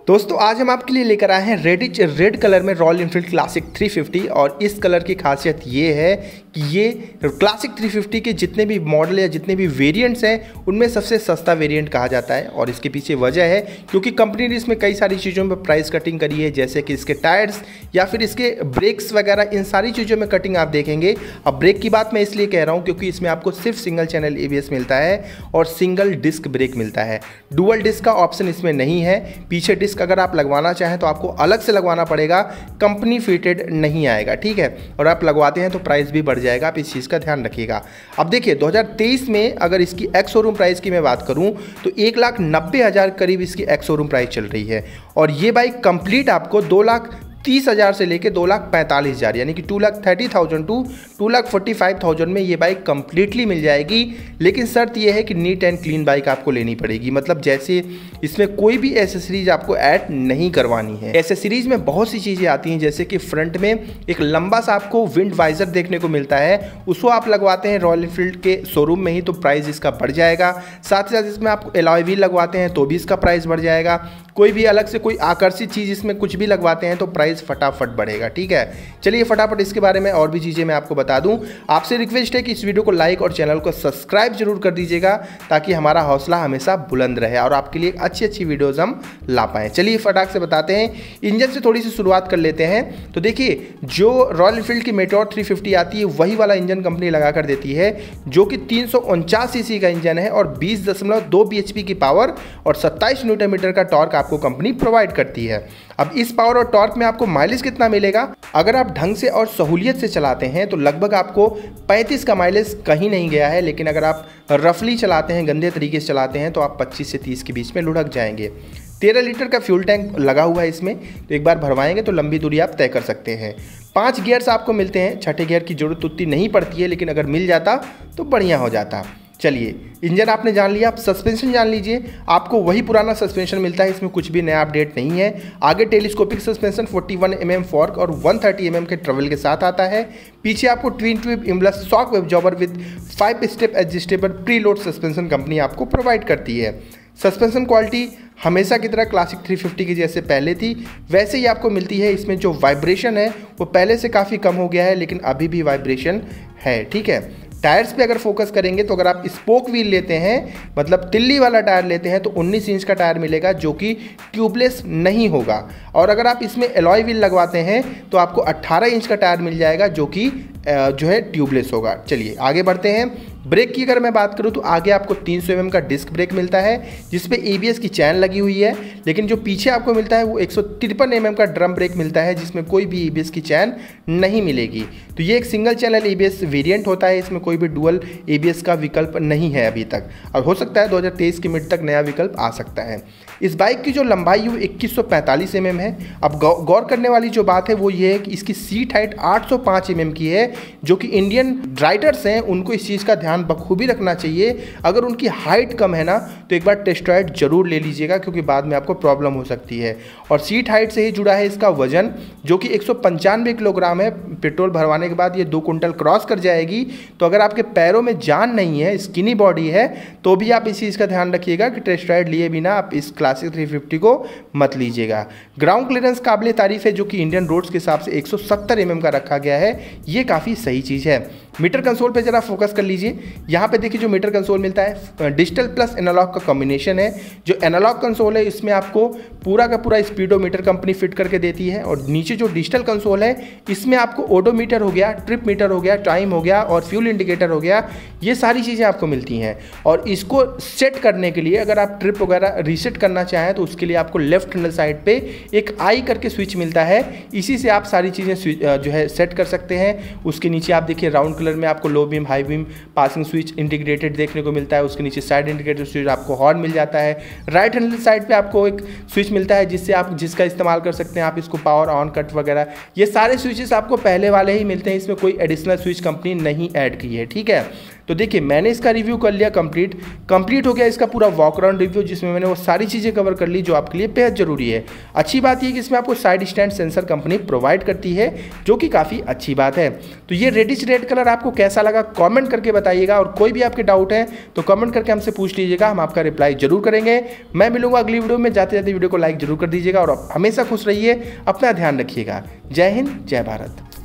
दोस्तों आज हम आपके लिए लेकर आए हैं रेड कलर में रॉयल एनफील्ड क्लासिक 350। और इस कलर की खासियत ये है कि ये क्लासिक 350 के जितने भी मॉडल या जितने भी वेरिएंट्स हैं उनमें सबसे सस्ता वेरिएंट कहा जाता है। और इसके पीछे वजह है क्योंकि कंपनी ने इसमें कई सारी चीज़ों में प्राइस कटिंग करी है, जैसे कि इसके टायर्स या फिर इसके ब्रेक्स वगैरह, इन सारी चीज़ों में कटिंग आप देखेंगे। अब ब्रेक की बात मैं इसलिए कह रहा हूँ क्योंकि इसमें आपको सिर्फ सिंगल चैनल ABS मिलता है और सिंगल डिस्क ब्रेक मिलता है। डुअल डिस्क का ऑप्शन इसमें नहीं है। पीछे डिस्क अगर आप लगवाना चाहें तो आपको अलग से लगवाना पड़ेगा, कंपनी फिटेड नहीं आएगा, ठीक है। और आप लगवाते हैं तो प्राइस भी बढ़ जाएगा, आप इस चीज़ का ध्यान रखिएगा। अब देखिए 2023 में अगर इसकी एक्स शोरूम प्राइस की मैं बात करूं तो 1,90,000 करीब इसकी एक्स शोरूम प्राइस चल रही है। और ये बाइक कंप्लीट आपको 2,30,000 से लेके 2,45,000 यानी कि 2,30,000 टू 2,45,000 में ये बाइक कंप्लीटली मिल जाएगी। लेकिन शर्त ये है कि नीट एंड क्लीन बाइक आपको लेनी पड़ेगी, मतलब जैसे इसमें कोई भी एसेसरीज आपको ऐड नहीं करवानी है। एसेसरीज में बहुत सी चीज़ें आती हैं, जैसे कि फ्रंट में एक लंबा सा आपको विंड वाइजर देखने को मिलता है, उसको आप लगवाते हैं रॉयल एनफील्ड के शोरूम में ही तो प्राइस इसका बढ़ जाएगा। साथ ही साथ इसमें आप एलॉय व्हील लगवाते हैं तो भी इसका प्राइस बढ़ जाएगा। कोई भी अलग से कोई आकर्षित चीज़ इसमें कुछ भी लगवाते हैं तो प्राइस फटाफट बढ़ेगा, ठीक है। चलिए फटाफट इसके बारे में और भी चीज़ें मैं आपको बता दूं। आपसे रिक्वेस्ट है कि इस वीडियो को लाइक और चैनल को सब्सक्राइब जरूर कर दीजिएगा ताकि हमारा हौसला हमेशा बुलंद रहे और आपके लिए अच्छी वीडियोज़ हम ला पाएँ। चलिए फटाक से बताते हैं, इंजन से थोड़ी सी शुरुआत कर लेते हैं। तो देखिए जो रॉयल एनफील्ड की मेटोर 350 आती है वही वाला इंजन कंपनी लगा कर देती है, जो कि 349 सीसी का इंजन है और 20.2 bhp की पावर और 27 न्यूटन मीटर का टॉर्क आपको कंपनी प्रोवाइड करती है। अब इस पावर और टॉर्क में आपको माइलेज कितना मिलेगा, अगर आप ढंग से और सहूलियत से चलाते हैं तो लगभग आपको 35 का माइलेज कहीं नहीं गया है। लेकिन अगर आप रफली चलाते हैं, गंदे तरीके से चलाते हैं तो आप 25 से 30 के बीच में लुढ़क जाएंगे। 13 लीटर का फ्यूल टैंक लगा हुआ है इसमें, तो एक बार भरवाएंगे तो लंबी दूरी आप तय कर सकते हैं। 5 गियर्स आपको मिलते हैं, छठे गियर की जरूरत उतनी नहीं पड़ती है, लेकिन अगर मिल जाता तो बढ़िया हो जाता। चलिए इंजन आपने जान लिया, आप सस्पेंशन जान लीजिए। आपको वही पुराना सस्पेंशन मिलता है, इसमें कुछ भी नया अपडेट नहीं है। आगे टेलीस्कोपिक सस्पेंशन 41 mm फॉर्क और 130 mm के ट्रवल के साथ आता है। पीछे आपको twin tube emulsion shock absorber with 5 step adjustable pre load suspension company आपको प्रोवाइड करती है। सस्पेंशन क्वालिटी हमेशा की तरह क्लासिक 350 की जैसे पहले थी वैसे ही आपको मिलती है। इसमें जो वाइब्रेशन है वो पहले से काफ़ी कम हो गया है, लेकिन अभी भी वाइब्रेशन है, ठीक है। टायर्स पे अगर फोकस करेंगे तो अगर आप स्पोक व्हील लेते हैं, मतलब तिल्ली वाला टायर लेते हैं, तो 19 इंच का टायर मिलेगा जो कि ट्यूबलेस नहीं होगा। और अगर आप इसमें एलॉय व्हील लगवाते हैं तो आपको 18 इंच का टायर मिल जाएगा जो कि जो है ट्यूबलेस होगा। चलिए आगे बढ़ते हैं। ब्रेक की अगर मैं बात करूं तो आगे आपको 300 mm का डिस्क ब्रेक मिलता है जिसपे ABS की चैन लगी हुई है, लेकिन जो पीछे आपको मिलता है वो 153 mm का ड्रम ब्रेक मिलता है जिसमें कोई भी ABS की चैन नहीं मिलेगी। तो ये एक सिंगल चैनल ABS वेरिएंट होता है, इसमें कोई भी डुअल ABS का विकल्प नहीं है अभी तक। अब हो सकता है 2023 की मिड तक नया विकल्प आ सकता है। इस बाइक की जो लंबाई है वो 2145 mm है। अब गौर करने वाली जो बात है वो ये है कि इसकी सीट हाइट 805 mm की है, जो कि इंडियन राइडर्स हैं उनको इस चीज़ का ध्यान बखूबी रखना चाहिए। अगर उनकी हाइट कम है ना तो एक बार टेस्ट राइड जरूर ले लीजिएगा, क्योंकि बाद में आपको प्रॉब्लम हो सकती है। और सीट हाइट से ही जुड़ा है इसका वजन, जो कि 195 किलोग्राम है। पेट्रोल भरवाने के बाद ये 2 कुंटल क्रॉस कर जाएगी। तो अगर आपके पैरों में जान नहीं है, स्किनी बॉडी है, तो भी आप इस चीज़ का ध्यान रखिएगा कि टेस्ट राइड लिए बिना आप इस क्लासिक 350 को मत लीजिएगा। ग्राउंड क्लियरेंस काबिल तारीफ है, जो कि इंडियन रोड्स के हिसाब से 170 mm का रखा गया है, ये काफ़ी सही चीज़ है। मीटर कंसोल पे जरा फोकस कर लीजिए। यहाँ पे देखिए जो मीटर कंसोल मिलता है डिजिटल प्लस एनालॉग का कॉम्बिनेशन है। जो एनालॉग कंसोल है इसमें आपको पूरा का पूरा स्पीडोमीटर कंपनी फिट करके देती है, और नीचे जो डिजिटल कंसोल है इसमें आपको ओडोमीटर हो गया, ट्रिप मीटर हो गया, टाइम हो गया और फ्यूल इंडिकेटर हो गया, ये सारी चीज़ें आपको मिलती हैं। और इसको सेट करने के लिए अगर आप ट्रिप वगैरह रीसेट करना चाहें तो उसके लिए आपको लेफ्ट हैंड साइड पे एक आई करके स्विच मिलता है, इसी से आप सारी चीज़ें जो है सेट कर सकते हैं। उसके नीचे आप देखिए राउंड कलर में आपको low beam, high beam, passing switch integrated देखने को मिलता है। उसके नीचे साइड इंडिकेटर स्विच, आपको हॉर्न मिल जाता है। राइट हैंड साइड पे आपको एक स्विच मिलता है जिससे आप जिसका इस्तेमाल कर सकते हैं आप इसको पावर ऑन कट वगैरह, ये सारे स्विचेस आपको पहले वाले ही मिलते हैं, इसमें कोई एडिशनल स्विच कंपनी नहीं ऐड की है, ठीक है। तो देखिए मैंने इसका रिव्यू कर लिया कंप्लीट हो गया इसका पूरा वॉक अराउंड रिव्यू, जिसमें मैंने वो सारी चीज़ें कवर कर ली जो आपके लिए बेहद ज़रूरी है। अच्छी बात ये कि इसमें आपको side stand sensor company provide करती है, जो कि काफ़ी अच्छी बात है। तो ये रेडिश रेड कलर आपको कैसा लगा कमेंट करके बताइएगा, और कोई भी आपके डाउट है तो कमेंट करके हमसे पूछ लीजिएगा, हम आपका रिप्लाई जरूर करेंगे। मैं मिलूंगा अगली वीडियो में, जाते जाते वीडियो को लाइक जरूर कर दीजिएगा और हमेशा खुश रहिए, अपना ध्यान रखिएगा। जय हिंद, जय भारत।